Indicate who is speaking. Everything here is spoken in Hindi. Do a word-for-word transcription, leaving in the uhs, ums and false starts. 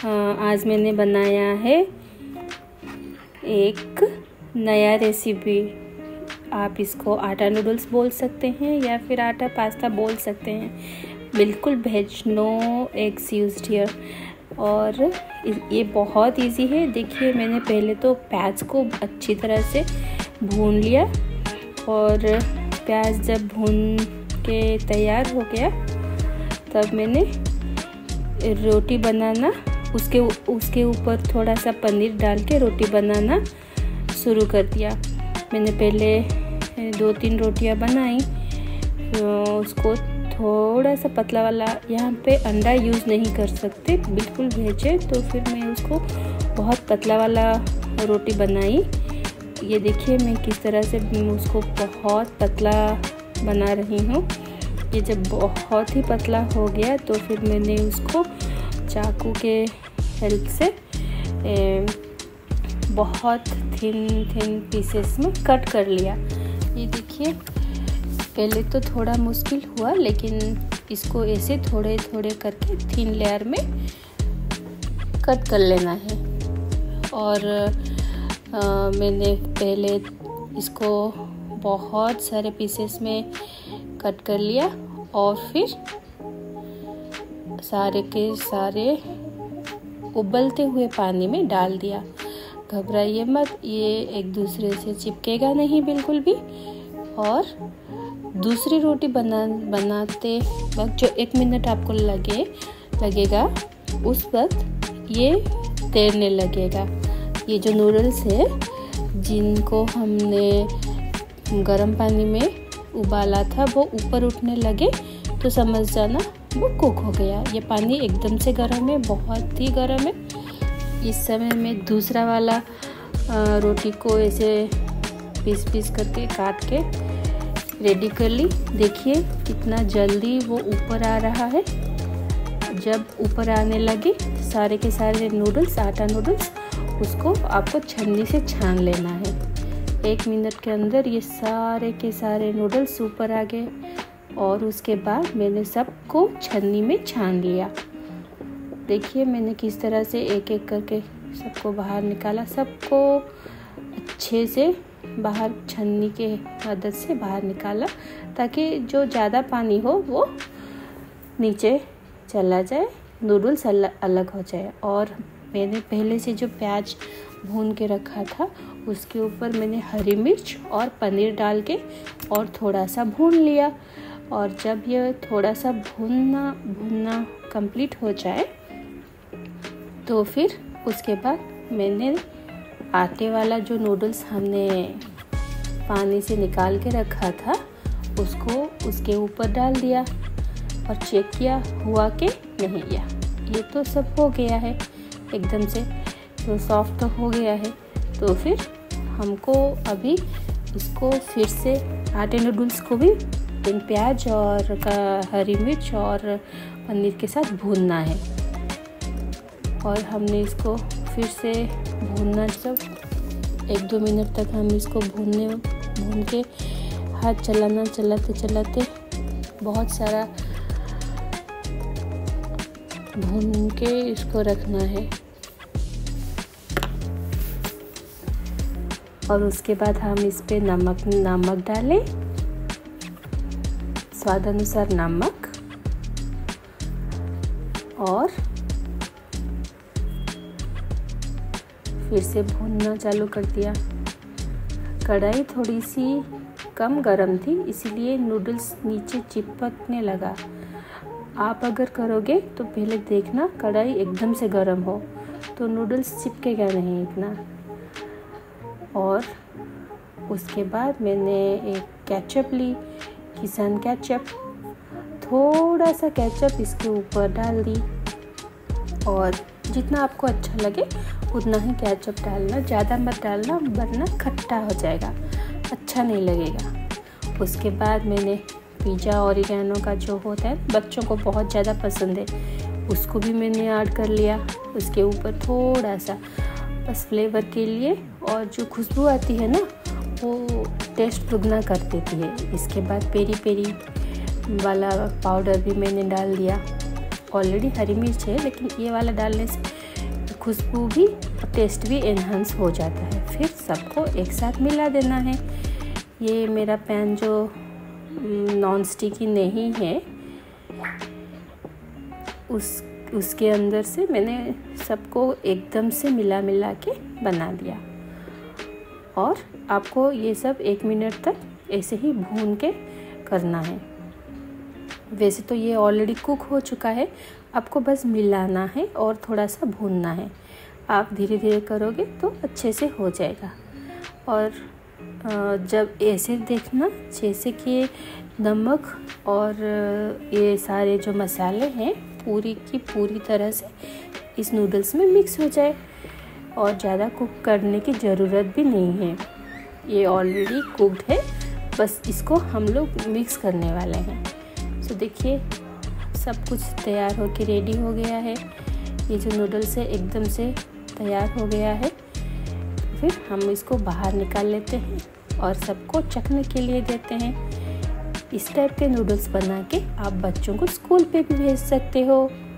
Speaker 1: आज मैंने बनाया है एक नया रेसिपी। आप इसको आटा नूडल्स बोल सकते हैं या फिर आटा पास्ता बोल सकते हैं। बिल्कुल veg, no eggs used here. और ये बहुत इजी है। देखिए, मैंने पहले तो प्याज को अच्छी तरह से भून लिया और प्याज जब भून के तैयार हो गया तब मैंने रोटी बनाना उसके उसके ऊपर थोड़ा सा पनीर डाल के रोटी बनाना शुरू कर दिया। मैंने पहले दो तीन रोटियां बनाई, तो उसको थोड़ा सा पतला वाला, यहाँ पे अंडा यूज़ नहीं कर सकते, बिल्कुल वेज है, तो फिर मैं उसको बहुत पतला वाला रोटी बनाई। ये देखिए मैं किस तरह से उसको बहुत पतला बना रही हूँ। ये जब बहुत ही पतला हो गया तो फिर मैंने उसको चाकू के हेल्प से ए, बहुत थिन थिन पीसेस में कट कर लिया। ये देखिए, पहले तो थोड़ा मुश्किल हुआ, लेकिन इसको ऐसे थोड़े थोड़े करके थिन लेयर में कट कर लेना है। और आ, मैंने पहले इसको बहुत सारे पीसेस में कट कर लिया और फिर सारे के सारे उबलते हुए पानी में डाल दिया। घबराइए मत, ये एक दूसरे से चिपकेगा नहीं बिल्कुल भी। और दूसरी रोटी बना बनाते वक्त जो एक मिनट आपको लगे लगेगा उस वक्त ये तैरने लगेगा। ये जो नूडल्स है जिनको हमने गर्म पानी में उबाला था वो ऊपर उठने लगे तो समझ जाना वो कुक हो गया। ये पानी एकदम से गर्म है, बहुत ही गर्म है। इस समय मैं दूसरा वाला रोटी को ऐसे पीस पीस करके काट के रेडी कर ली। देखिए कितना जल्दी वो ऊपर आ रहा है। जब ऊपर आने लगे सारे के सारे नूडल्स, आटा नूडल्स, उसको आपको छन्नी से छान लेना है। एक मिनट के अंदर ये सारे के सारे नूडल्स ऊपर आ गए और उसके बाद मैंने सबको छन्नी में छान लिया। देखिए मैंने किस तरह से एक एक करके सबको बाहर निकाला, सबको अच्छे से बाहर छन्नी के मदद से बाहर निकाला ताकि जो ज़्यादा पानी हो वो नीचे चला जाए, नूडल्स अलग अलग हो जाए। और मैंने पहले से जो प्याज भून के रखा था उसके ऊपर मैंने हरी मिर्च और पनीर डाल के और थोड़ा सा भून लिया। और जब ये थोड़ा सा भूनना भूनना कंप्लीट हो जाए तो फिर उसके बाद मैंने आटे वाला जो नूडल्स हमने पानी से निकाल के रखा था उसको उसके ऊपर डाल दिया और चेक किया हुआ कि नहीं। या ये तो सब हो गया है एकदम से, तो सॉफ्ट तो हो गया है। तो फिर हमको अभी इसको फिर से आटे नूडल्स को भी इन प्याज और हरी मिर्च और पनीर के साथ भूनना है। और हमने इसको फिर से भूनना, जब एक दो मिनट तक हम इसको भूनने भून के हाथ चलाना, चलाते चलाते बहुत सारा भून के इसको रखना है। और उसके बाद हम इस पे नमक नमक डालें, स्वाद अनुसार नमक, और फिर से भूनना चालू कर दिया। कढ़ाई थोड़ी सी कम गरम थी इसीलिए नूडल्स नीचे चिपकने लगा। आप अगर करोगे तो पहले देखना कढ़ाई एकदम से गरम हो तो नूडल्स चिपकेगा नहीं इतना। और उसके बाद मैंने एक केचप ली, किसान केचप, थोड़ा सा केचप इसके ऊपर डाल दी। और जितना आपको अच्छा लगे उतना ही केचप डालना, ज़्यादा मत डालना वरना खट्टा हो जाएगा, अच्छा नहीं लगेगा। उसके बाद मैंने पिज़्ज़ा ऑरिगेनो का जो होता है बच्चों को बहुत ज़्यादा पसंद है, उसको भी मैंने ऐड कर लिया उसके ऊपर थोड़ा सा, बस फ्लेवर के लिए। और जो खुशबू आती है ना वो टेस्ट दुगना कर देती है। इसके बाद पेरी पेरी वाला पाउडर भी मैंने डाल दिया। ऑलरेडी हरी मिर्च है, लेकिन ये वाला डालने से खुशबू भी और टेस्ट भी एनहांस हो जाता है। फिर सबको एक साथ मिला देना है। ये मेरा पैन जो नॉन स्टिकी नहीं है, उस उसके अंदर से मैंने सबको एकदम से मिला मिला के बना दिया। और आपको ये सब एक मिनट तक ऐसे ही भून के करना है। वैसे तो ये ऑलरेडी कुक हो चुका है, आपको बस मिलाना है और थोड़ा सा भूनना है। आप धीरे धीरे करोगे तो अच्छे से हो जाएगा। और जब ऐसे देखना जैसे कि नमक और ये सारे जो मसाले हैं पूरी की पूरी तरह से इस नूडल्स में मिक्स हो जाए, और ज़्यादा कुक करने की ज़रूरत भी नहीं है। ये ऑलरेडी कुक्ड है, बस इसको हम लोग मिक्स करने वाले हैं। तो देखिए सब कुछ तैयार हो के रेडी हो गया है। ये जो नूडल्स है एकदम से तैयार हो गया है। फिर हम इसको बाहर निकाल लेते हैं और सबको चखने के लिए देते हैं। इस टाइप के नूडल्स बना के आप बच्चों को स्कूल पे भी भेज सकते हो।